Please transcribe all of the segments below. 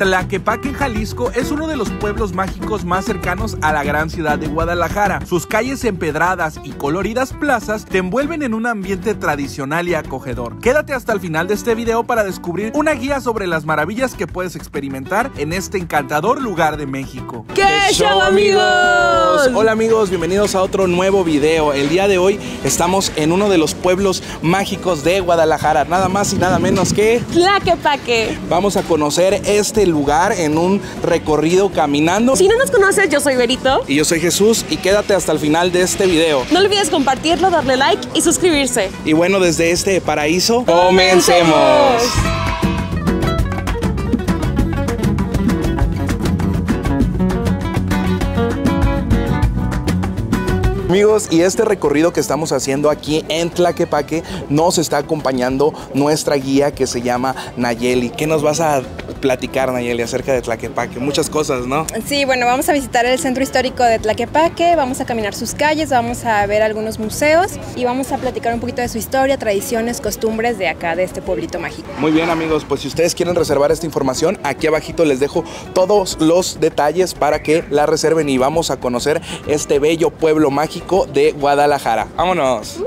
Tlaquepaque, Jalisco, es uno de los pueblos mágicos más cercanos a la gran ciudad de Guadalajara. Sus calles empedradas y coloridas plazas te envuelven en un ambiente tradicional y acogedor. Quédate hasta el final de este video para descubrir una guía sobre las maravillas que puedes experimentar en este encantador lugar de México. ¡Qué show, amigos! Hola amigos, bienvenidos a otro nuevo video. El día de hoy estamos en uno de los pueblos mágicos de Guadalajara, nada más y nada menos que Tlaquepaque. Vamos a conocer este lugar en un recorrido caminando. Si no nos conoces, yo soy Berito. Y yo soy Jesús, y quédate hasta el final de este video. No olvides compartirlo, darle like y suscribirse. Y bueno, desde este paraíso, ¡comencemos! Amigos, y este recorrido que estamos haciendo aquí en Tlaquepaque nos está acompañando nuestra guía que se llama Nayeli. ¿Qué nos vas a platicar, Nayeli, acerca de Tlaquepaque? Muchas cosas, ¿no? Sí, bueno, vamos a visitar el centro histórico de Tlaquepaque, vamos a caminar sus calles, vamos a ver algunos museos y vamos a platicar un poquito de su historia, tradiciones, costumbres de acá, de este pueblito mágico. Muy bien, amigos, pues si ustedes quieren reservar esta información, aquí abajito les dejo todos los detalles para que la reserven y vamos a conocer este bello pueblo mágico de Guadalajara. ¡Vámonos!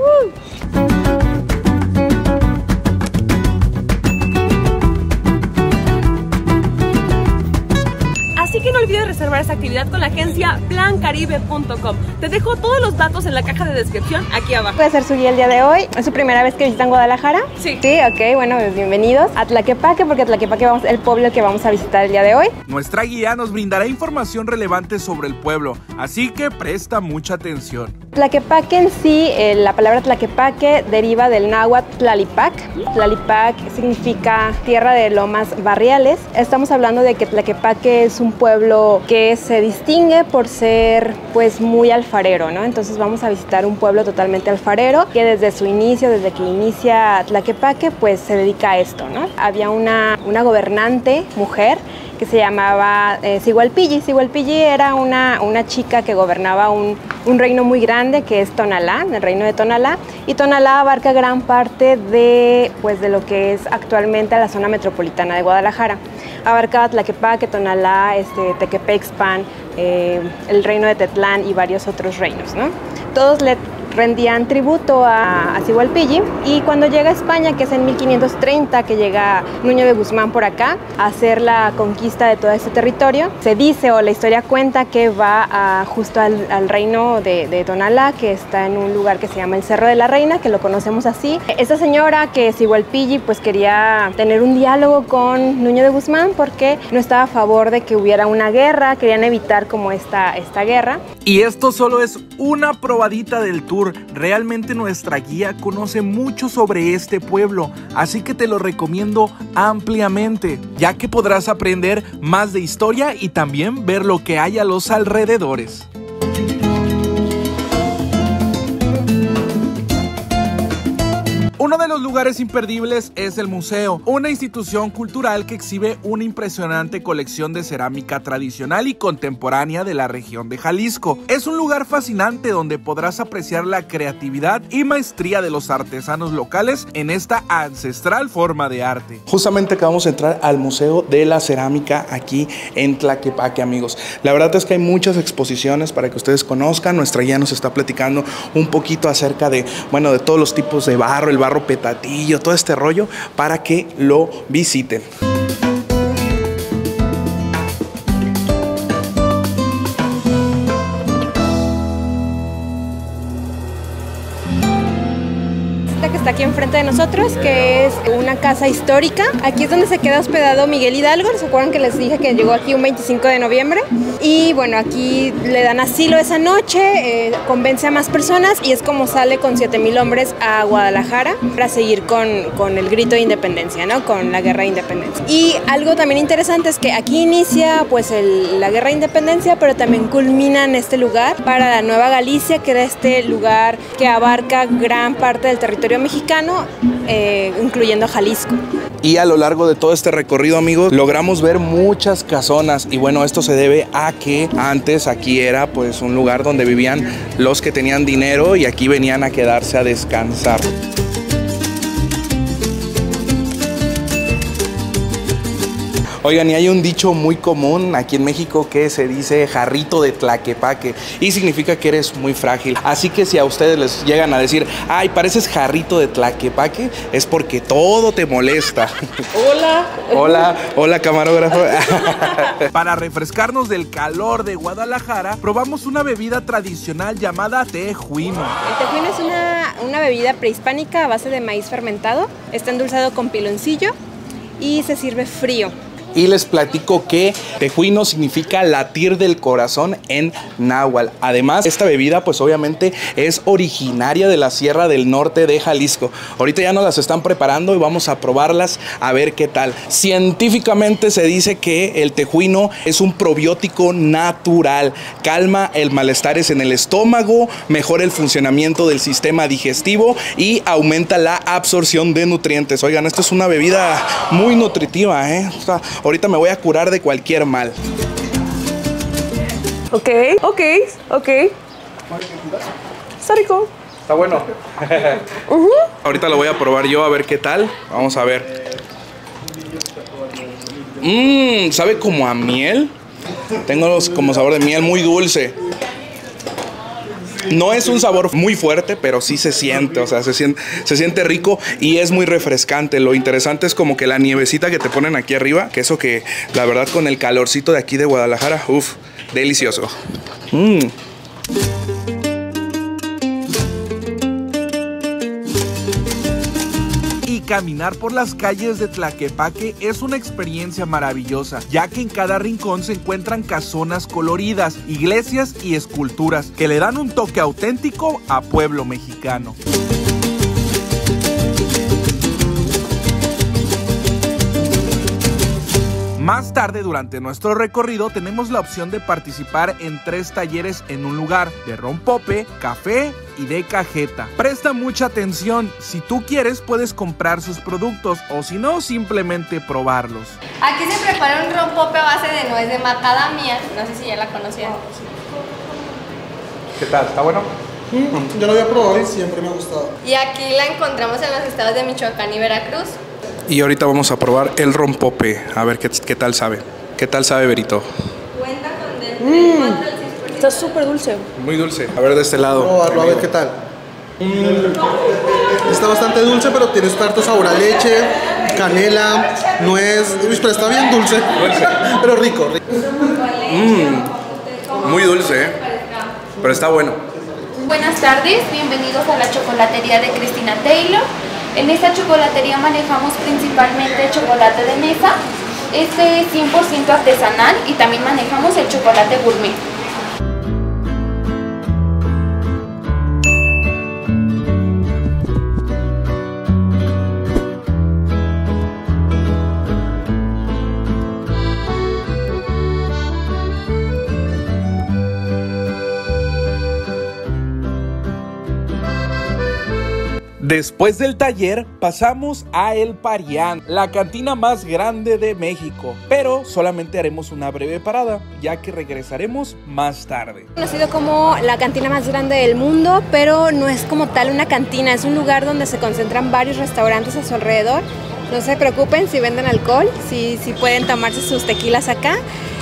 Así que no olvides reservar esta actividad con la agencia plancaribe.com. Te dejo todos los datos en la caja de descripción aquí abajo. ¿Puede ser su guía el día de hoy? ¿Es su primera vez que visitan Guadalajara? Sí. Sí, ok, bueno, pues bienvenidos a Tlaquepaque, porque Tlaquepaque es el pueblo que vamos a visitar el día de hoy. Nuestra guía nos brindará información relevante sobre el pueblo, así que presta mucha atención. Tlaquepaque en sí, la palabra Tlaquepaque deriva del náhuatl Tlalipac. Tlalipac significa tierra de lomas barriales. Estamos hablando de que Tlaquepaque es un pueblo que se distingue por ser pues muy alfarero, ¿no? Entonces vamos a visitar un pueblo totalmente alfarero que desde su inicio, desde que inicia Tlaquepaque, pues se dedica a esto, ¿no? Había una gobernante mujer que se llamaba Sigualpilli. Sigualpilli era una chica que gobernaba un reino muy grande que es Tonalá, el reino de Tonalá, y Tonalá abarca gran parte de lo que es actualmente la zona metropolitana de Guadalajara. Abarcaba Tlaquepaque, Tonalá, Tequepexpan, el reino de Tetlán y varios otros reinos, ¿no? Todos le rendían tributo a Sigualpilli, y cuando llega a España, que es en 1530 que llega Nuño de Guzmán por acá a hacer la conquista de todo este territorio, se dice o la historia cuenta que va justo al reino de Tonalá, que está en un lugar que se llama el Cerro de la Reina, que lo conocemos así. Esta señora, que Sigualpilli, pues quería tener un diálogo con Nuño de Guzmán porque no estaba a favor de que hubiera una guerra, querían evitar como esta guerra. Y esto solo es una probadita del tour. Realmente nuestra guía conoce mucho sobre este pueblo, así que te lo recomiendo ampliamente, ya que podrás aprender más de historia y también ver lo que hay a los alrededores. Uno de los lugares imperdibles es el museo, una institución cultural que exhibe una impresionante colección de cerámica tradicional y contemporánea de la región de Jalisco. Es un lugar fascinante donde podrás apreciar la creatividad y maestría de los artesanos locales en esta ancestral forma de arte. Justamente acabamos de entrar al Museo de la Cerámica aquí en Tlaquepaque, amigos. La verdad es que hay muchas exposiciones para que ustedes conozcan. Nuestra guía nos está platicando un poquito acerca de todos los tipos de barro, el barro petatillo, todo este rollo, para que lo visiten. Que está aquí enfrente de nosotros, que es una casa histórica. Aquí es donde se queda hospedado Miguel Hidalgo. ¿Se acuerdan que les dije que llegó aquí un 25 de noviembre? Y bueno, aquí le dan asilo esa noche, convence a más personas y es como sale con 7,000 hombres a Guadalajara para seguir con el grito de independencia, ¿no? Con la guerra de independencia. Y algo también interesante es que aquí inicia pues la guerra de independencia, pero también culmina en este lugar para la Nueva Galicia, que era este lugar que abarca gran parte del territorio mexicano, incluyendo Jalisco. Y a lo largo de todo este recorrido, amigos, logramos ver muchas casonas. Y bueno, esto se debe a que antes aquí era pues un lugar donde vivían los que tenían dinero y aquí venían a quedarse a descansar. Oigan, y hay un dicho muy común aquí en México que se dice jarrito de Tlaquepaque y significa que eres muy frágil. Así que si a ustedes les llegan a decir, ay, pareces jarrito de Tlaquepaque, es porque todo te molesta. Hola. Hola, camarógrafo. Para refrescarnos del calor de Guadalajara, probamos una bebida tradicional llamada tejuino. El tejuino es una bebida prehispánica a base de maíz fermentado. Está endulzado con piloncillo y se sirve frío. Y les platico que tejuino significa latir del corazón en náhuatl. Además, esta bebida pues obviamente es originaria de la Sierra del Norte de Jalisco. Ahorita ya nos las están preparando y vamos a probarlas a ver qué tal. Científicamente se dice que el tejuino es un probiótico natural. Calma el malestares en el estómago, mejora el funcionamiento del sistema digestivo y aumenta la absorción de nutrientes. Oigan, esto es una bebida muy nutritiva, ¿eh? O sea, ahorita me voy a curar de cualquier mal. Ok. Está rico. Está bueno. Ahorita lo voy a probar yo a ver qué tal. Vamos a ver. Sabe como a miel. Tengo como sabor de miel, muy dulce. No es un sabor muy fuerte, pero sí se siente, o sea, se siente rico y es muy refrescante. Lo interesante es como que la nievecita que te ponen aquí arriba, que eso que la verdad con el calorcito de aquí de Guadalajara, uff, delicioso. Caminar por las calles de Tlaquepaque es una experiencia maravillosa, ya que en cada rincón se encuentran casonas coloridas, iglesias y esculturas que le dan un toque auténtico a pueblo mexicano. Más tarde durante nuestro recorrido tenemos la opción de participar en 3 talleres en un lugar, de rompope, café y de cajeta. Presta mucha atención, si tú quieres puedes comprar sus productos o si no simplemente probarlos. Aquí se prepara un rompope a base de nuez de macadamia, no sé si ya la conocían. ¿Qué tal? ¿Está bueno? Yo lo había probado y siempre me ha gustado. Y aquí la encontramos en los estados de Michoacán y Veracruz. Y ahorita vamos a probar el rompope, a ver qué tal sabe. ¿Qué tal sabe, Berito? Cuenta con del 4 al 6%. Está súper dulce. Muy dulce. A ver de este lado. Probarlo, a ver qué tal. Está bastante dulce, pero tiene harto sabor a leche, canela, nuez. Pero está bien dulce. Pero rico. Muy dulce, pero está bueno. Buenas tardes, bienvenidos a la chocolatería de Cristina Taylor. En esta chocolatería manejamos principalmente chocolate de mesa. Este es 100% artesanal y también manejamos el chocolate gourmet. Después del taller pasamos a El Parián, la cantina más grande de México, pero solamente haremos una breve parada, ya que regresaremos más tarde. Conocido como la cantina más grande del mundo, pero no es como tal una cantina, es un lugar donde se concentran varios restaurantes a su alrededor. No se preocupen si venden alcohol, si pueden tomarse sus tequilas acá.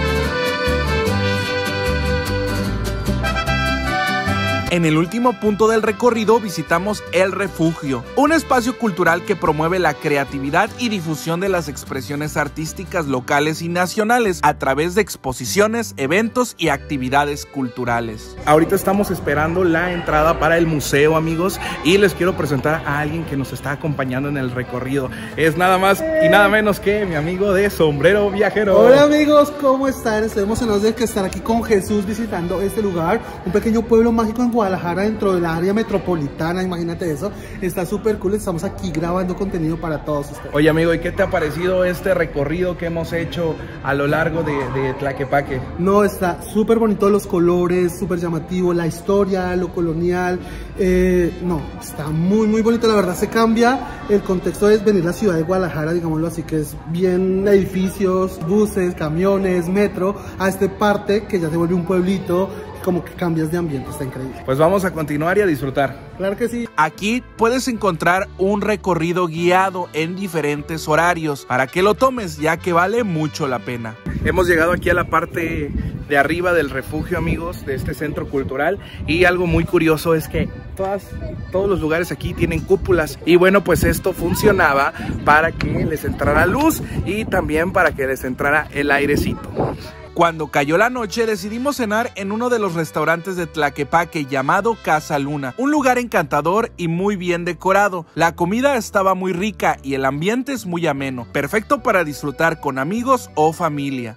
En el último punto del recorrido visitamos El Refugio, un espacio cultural que promueve la creatividad y difusión de las expresiones artísticas locales y nacionales a través de exposiciones, eventos y actividades culturales. Ahorita estamos esperando la entrada para el museo, amigos, y les quiero presentar a alguien que nos está acompañando en el recorrido. Es nada más y nada menos que mi amigo de Sombrero Viajero. Hola amigos, ¿cómo están? Estoy emocionado de estar aquí con Jesús visitando este lugar, un pequeño pueblo mágico en Guadalajara, dentro del área metropolitana, imagínate eso. Está súper cool, estamos aquí grabando contenido para todos ustedes. Oye amigo, ¿y qué te ha parecido este recorrido que hemos hecho a lo largo de Tlaquepaque? No, está súper bonito, los colores, súper llamativo, la historia, lo colonial. No, está muy muy bonito, la verdad. Se cambia el contexto de venir a la ciudad de Guadalajara, digámoslo así, que es bien edificios, buses, camiones, metro, a esta parte que ya se vuelve un pueblito como que cambias de ambiente, está increíble. Pues vamos a continuar y a disfrutar. Claro que sí. Aquí puedes encontrar un recorrido guiado en diferentes horarios para que lo tomes, ya que vale mucho la pena. Hemos llegado aquí a la parte de arriba del refugio, amigos, de este centro cultural, y algo muy curioso es que todos los lugares aquí tienen cúpulas, y bueno, pues esto funcionaba para que les entrara luz y también para que les entrara el airecito. Cuando cayó la noche decidimos cenar en uno de los restaurantes de Tlaquepaque llamado Casa Luna, un lugar encantador y muy bien decorado. La comida estaba muy rica y el ambiente es muy ameno, perfecto para disfrutar con amigos o familia.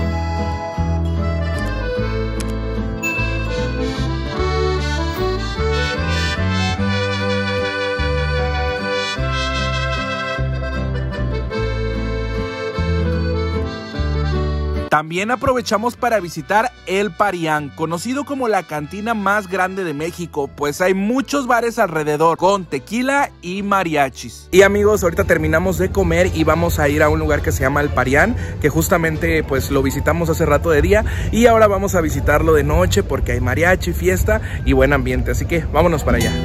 También aprovechamos para visitar El Parián, conocido como la cantina más grande de México, pues hay muchos bares alrededor con tequila y mariachis. Y amigos, ahorita terminamos de comer y vamos a ir a un lugar que se llama El Parián, que justamente pues lo visitamos hace rato de día y ahora vamos a visitarlo de noche porque hay mariachi, fiesta y buen ambiente, así que vámonos para allá.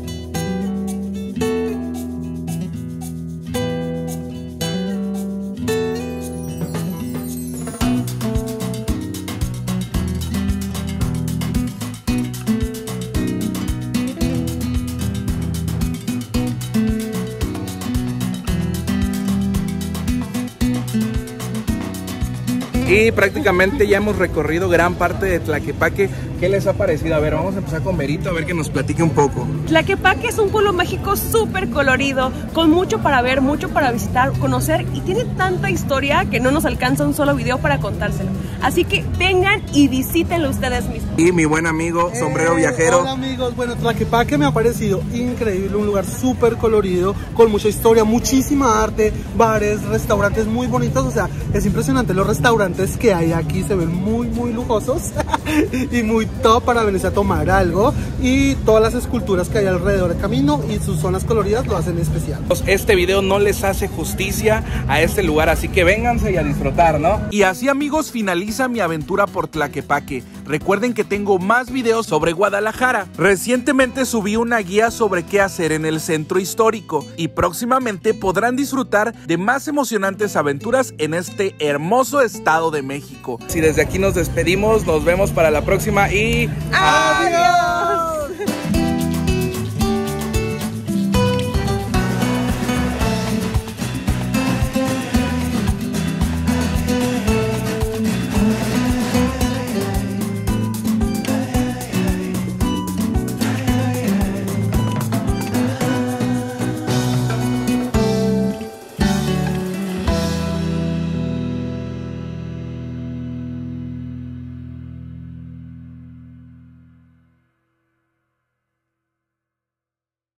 Y prácticamente ya hemos recorrido gran parte de Tlaquepaque. ¿Qué les ha parecido? A ver, vamos a empezar con Verito, a ver que nos platique un poco. Tlaquepaque es un pueblo mágico súper colorido, con mucho para ver, mucho para visitar, conocer, y tiene tanta historia que no nos alcanza un solo video para contárselo. Así que vengan y visítenlo ustedes mismos. Y mi buen amigo Sombrero Viajero. Hola amigos, bueno, Tlaquepaque me ha parecido increíble, un lugar súper colorido, con mucha historia, muchísima arte, bares, restaurantes muy bonitos, o sea, es impresionante los restaurantes que hay aquí, se ven muy lujosos y muy top para venirse a tomar algo, y todas las esculturas que hay alrededor del camino y sus zonas coloridas lo hacen especial. Este video no les hace justicia a este lugar, así que vénganse y a disfrutar, ¿no? Y así, amigos, finaliza mi aventura por Tlaquepaque. Recuerden que tengo más videos sobre Guadalajara. Recientemente subí una guía sobre qué hacer en el centro histórico y próximamente podrán disfrutar de más emocionantes aventuras en este hermoso estado de México. Si desde aquí nos despedimos, nos vemos para la próxima y ¡adiós!